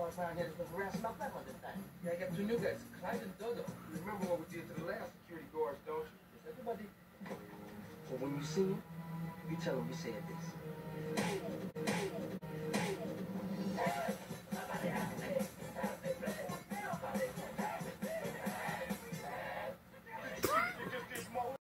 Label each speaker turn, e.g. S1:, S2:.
S1: guards around here that's been harassing my family all this time.
S2: Yeah, I got 2 new guys, Clyde and Dodo.
S3: You remember what we did to the last security guards, don't you?
S1: Yes, everybody. Well, when you see him, you tell him we said this.